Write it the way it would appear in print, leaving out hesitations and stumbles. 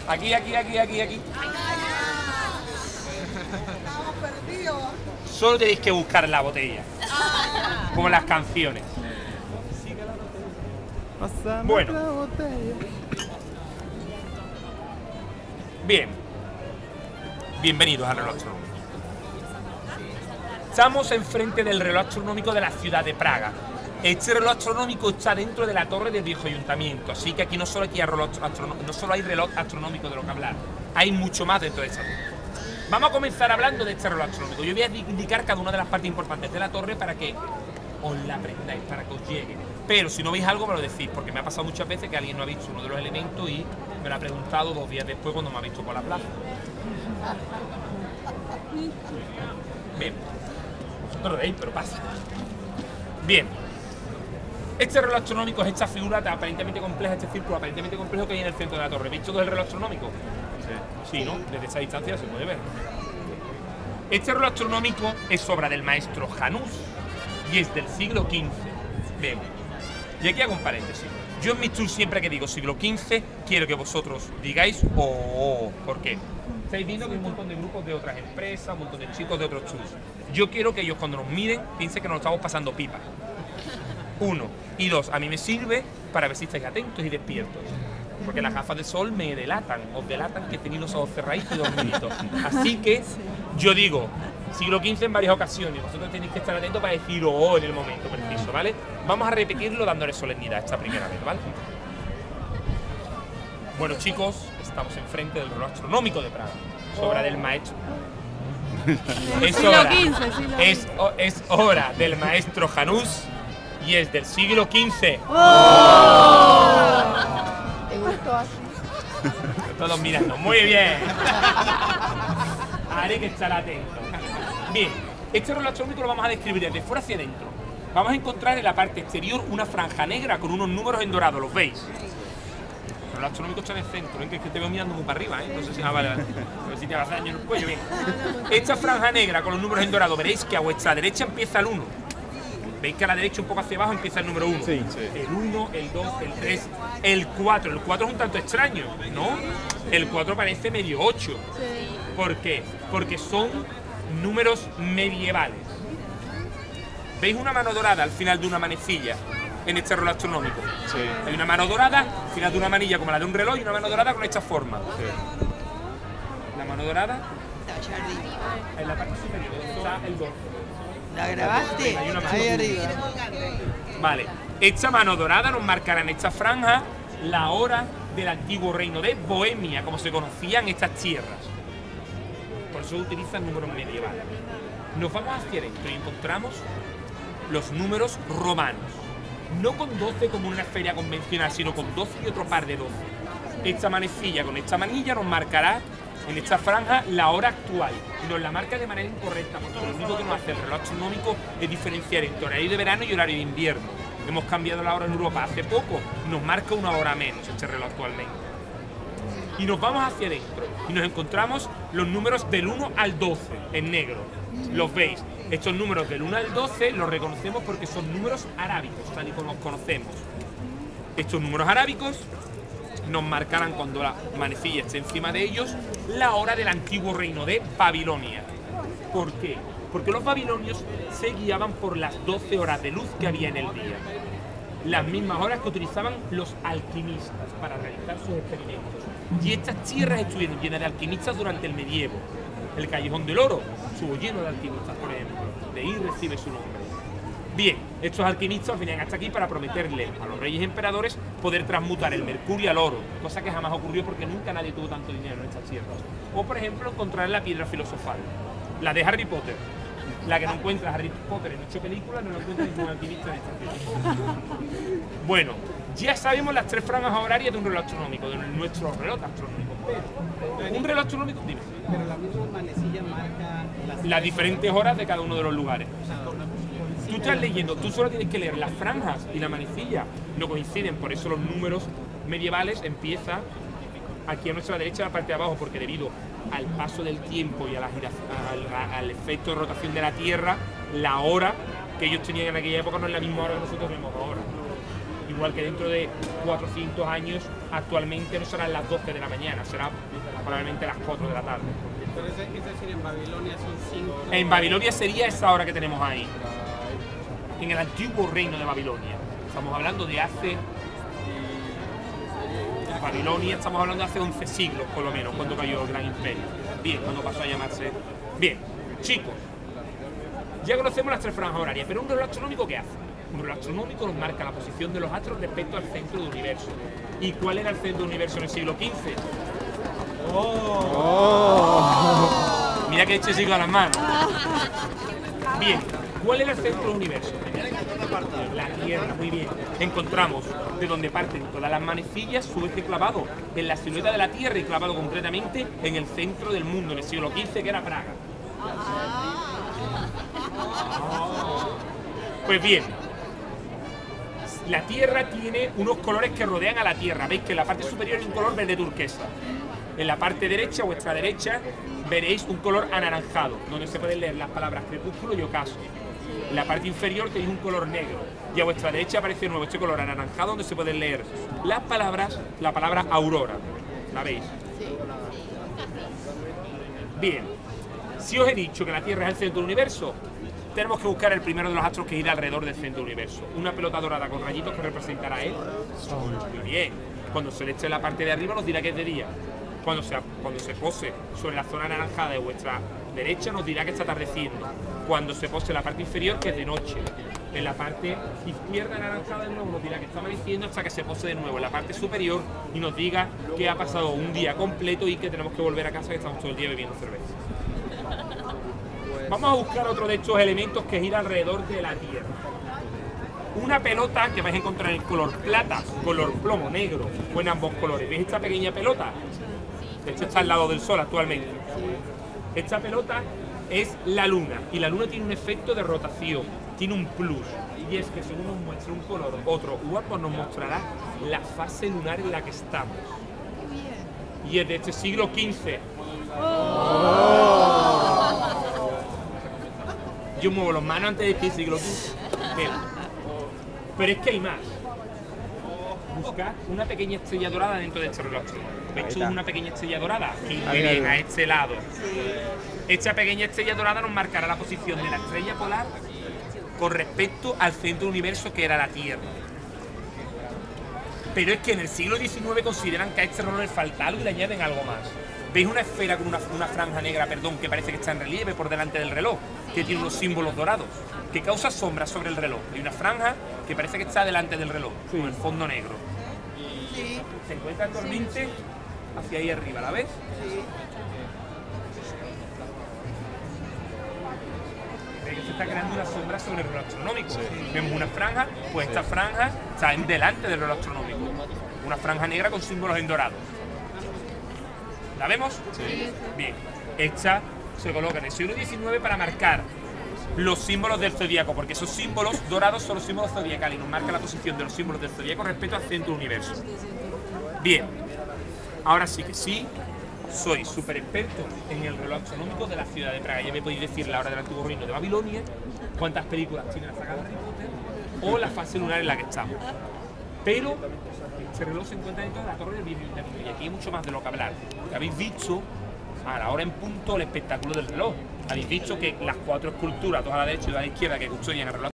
Aquí. Estamos perdidos. Solo tenéis que buscar la botella. Como las canciones. Bueno. Bien. Bienvenidos al reloj astronómico. Estamos enfrente del reloj astronómico de la ciudad de Praga. Este reloj astronómico está dentro de la torre del viejo ayuntamiento, así que aquí no solo hay reloj astronómico de lo que hablar, hay mucho más dentro de esta torre. Vamos a comenzar hablando de este reloj astronómico. Yo voy a indicar cada una de las partes importantes de la torre para que os la aprendáis, para que os llegue. Pero si no veis algo me lo decís, porque me ha pasado muchas veces que alguien no ha visto uno de los elementos y me lo ha preguntado 2 días después cuando me ha visto por la plaza. Bien. Vosotros veis, pero pasa. Bien. Este reloj astronómico es esta figura aparentemente compleja, este círculo aparentemente complejo que hay en el centro de la torre. ¿Veis todo el reloj astronómico? Sí, ¿no? Desde esa distancia se puede ver. Este reloj astronómico es obra del maestro Janus y es del siglo XV. Bien. Y aquí hago un paréntesis. Yo en mis tours siempre que digo siglo XV, quiero que vosotros digáis oh. ¿Por qué? Estáis viendo que hay un montón de grupos de otras empresas, un montón de chicos de otros tours. Yo quiero que ellos cuando nos miren piensen que nos estamos pasando pipa. 1. Y 2, a mí me sirve para ver si estáis atentos y despiertos. Porque las gafas de sol me delatan, os delatan que tenéis los ojos cerraditos y dormiditos. Así que yo digo siglo XV en varias ocasiones, vosotros tenéis que estar atentos para decir oh en el momento preciso, ¿vale? Vamos a repetirlo dándole solemnidad esta primera vez, ¿vale? Bueno chicos, estamos enfrente del reloj astronómico de Praga, obra del maestro. Es obra del maestro Janus y es del siglo XV. ¿Te gustó así? Todos mirando, muy bien. Haré que estar atento. Bien, este reloj astronómico lo vamos a describir desde fuera hacia adentro. Vamos a encontrar en la parte exterior una franja negra con unos números en dorado, ¿los veis? El reloj astronómico está en el centro, ¿eh? Que es que te veo mirando muy para arriba, ¿eh? No sé si... vale. A ver si te hagas daño en el cuello, bien. Esta franja negra con los números en dorado, veréis que a vuestra derecha empieza el 1. ¿Veis que a la derecha un poco hacia abajo empieza el número 1? Sí. El 1, el 2, el 3, el 4. El 4 es un tanto extraño, ¿no? El 4 parece medio 8. Sí. ¿Por qué? Porque son números medievales. ¿Veis una mano dorada al final de una manecilla en este reloj astronómico? Sí. Hay una mano dorada al final de una manilla como la de un reloj y una mano dorada con esta forma. Sí. La mano dorada en la parte superior está el 2. ¿La grabaste? Ahí arriba. Vale. Esta mano dorada nos marcará en esta franja la hora del antiguo reino de Bohemia, como se conocían estas tierras. Por eso utilizan números medievales. Nos vamos hacia adentro y encontramos los números romanos. No con 12 como en una feria convencional, sino con 12 y otro par de 12. Esta manecilla con esta manilla nos marcará en esta franja la hora actual y nos la marca de manera incorrecta, porque lo único que nos hace el reloj astronómico es diferenciar entre horario de verano y horario de invierno. Hemos cambiado la hora en Europa hace poco, nos marca una hora menos este reloj actualmente. Y nos vamos hacia adentro y nos encontramos los números del 1 al 12 en negro. ¿Los veis? Estos números del 1 al 12 los reconocemos porque son números arábicos, tal y como los conocemos. Estos números arábicos nos marcarán cuando la manecilla esté encima de ellos la hora del antiguo reino de Babilonia. ¿Por qué? Porque los babilonios se guiaban por las 12 horas de luz que había en el día. Las mismas horas que utilizaban los alquimistas para realizar sus experimentos. Y estas tierras estuvieron llenas de alquimistas durante el medievo. El Callejón del Oro estuvo lleno de alquimistas, por ejemplo. De ahí recibe su nombre. Bien, estos alquimistas venían hasta aquí para prometerle a los reyes emperadores poder transmutar el mercurio al oro, cosa que jamás ocurrió porque nunca nadie tuvo tanto dinero en estas tierras. O, por ejemplo, encontrar la piedra filosofal, la de Harry Potter. La que no encuentra Harry Potter en 8 películas, no la encuentra ningún alquimista en esta tierra. Bueno, ya sabemos las 3 franjas horarias de un reloj astronómico, de nuestro reloj astronómico. Pero un reloj astronómico, dime. Pero la misma manecilla marca las diferentes horas de cada uno de los lugares. Tú estás leyendo, tú solo tienes que leer las franjas y la manecilla. No coinciden, por eso los números medievales empiezan aquí a nuestra derecha, en la parte de abajo, porque debido al paso del tiempo y a al efecto de rotación de la Tierra, la hora que ellos tenían en aquella época no es la misma hora que nosotros vemos ahora. Igual igual que dentro de 400 años, actualmente no serán las 12 de la mañana, será probablemente las 4 de la tarde. Pero es decir, en Babilonia son 5. En Babilonia sería esa hora que tenemos ahí. En el antiguo reino de Babilonia. Estamos hablando de hace... Babilonia, estamos hablando de hace 11 siglos, por lo menos, cuando cayó el Gran Imperio. Bien, cuando pasó a llamarse... Bien, chicos, ya conocemos las 3 franjas horarias, pero un reloj astronómico, ¿qué hace? Un reloj astronómico nos marca la posición de los astros respecto al centro del universo. ¿Y cuál era el centro del universo en el siglo XV? Mira que este sigo a las manos. Bien, ¿cuál era el centro del universo? La Tierra, muy bien. Encontramos de donde parten todas las manecillas su eje clavado en la silueta de la Tierra y clavado concretamente en el centro del mundo, en el siglo XV, que era Praga. Pues bien, la Tierra tiene unos colores que rodean a la Tierra. Veis que en la parte superior hay un color verde turquesa. En la parte derecha, vuestra derecha, veréis un color anaranjado, donde se pueden leer las palabras crepúsculo y ocaso. En la parte inferior tenéis un color negro. Y a vuestra derecha aparece de nuevo este color anaranjado, donde se pueden leer las palabras, la palabra aurora. ¿La veis? Bien. Si os he dicho que la Tierra es el centro del universo, tenemos que buscar el primero de los astros que gira alrededor del centro del universo. Una pelota dorada con rayitos que representará el Sol. Muy bien. Cuando se le eche la parte de arriba nos dirá que es de día. Cuando se pose sobre la zona anaranjada de vuestra derecha nos dirá que está atardeciendo. Cuando se pose en la parte inferior, que es de noche. En la parte izquierda anaranjada de nuevo nos dirá que está amaneciendo hasta que se pose de nuevo en la parte superior y nos diga que ha pasado un día completo y que tenemos que volver a casa, que estamos todo el día bebiendo cerveza. Vamos a buscar otro de estos elementos que gira alrededor de la Tierra. Una pelota que vais a encontrar en color plata, color plomo, negro o en ambos colores. ¿Veis esta pequeña pelota? Esta está al lado del Sol actualmente. Esta pelota es la Luna y la Luna tiene un efecto de rotación, tiene un plus, y es que según nos muestra un color, otro u otro nos mostrará la fase lunar en la que estamos. Y es de este siglo XV. Yo muevo las manos antes de decir siglo XV. Mira. Pero es que hay más. Buscad una pequeña estrella dorada dentro de este reloj. ¿Veis una pequeña estrella dorada? Que muy bien, a este lado. Esta pequeña estrella dorada nos marcará la posición de la estrella polar con respecto al centro del universo, que era la Tierra. Pero es que en el siglo XIX consideran que a este reloj le falta algo y le añaden algo más. ¿Veis una esfera con una franja negra, que parece que está en relieve por delante del reloj? Que tiene unos símbolos dorados, que causa sombras sobre el reloj. Hay una franja que parece que está delante del reloj, con el fondo negro. Sí. Se encuentra actualmente hacia ahí arriba, ¿la ves? Sí. ¿Veis que se está creando una sombra sobre el reloj astronómico? Vemos una franja, pues esta franja está delante del reloj astronómico. Una franja negra con símbolos en dorado. ¿La vemos? Sí. Bien. Esta se coloca en el siglo XIX para marcar los símbolos del zodíaco, porque esos símbolos dorados son los símbolos zodiacales y nos marca la posición de los símbolos del zodíaco respecto al centro del universo. Bien. Ahora sí que sí, soy súper experto en el reloj astronómico de la ciudad de Praga. Ya me podéis decir la hora del antiguo reino de Babilonia, cuántas películas tiene la saga de Harry Potter o la fase lunar en la que estamos. Pero este reloj se encuentra dentro de la torre del bibliotecario y aquí hay mucho más de lo que hablar. Habéis visto a la hora en punto el espectáculo del reloj. Habéis visto que las 4 esculturas, dos a la derecha y dos a la izquierda, que custodian el reloj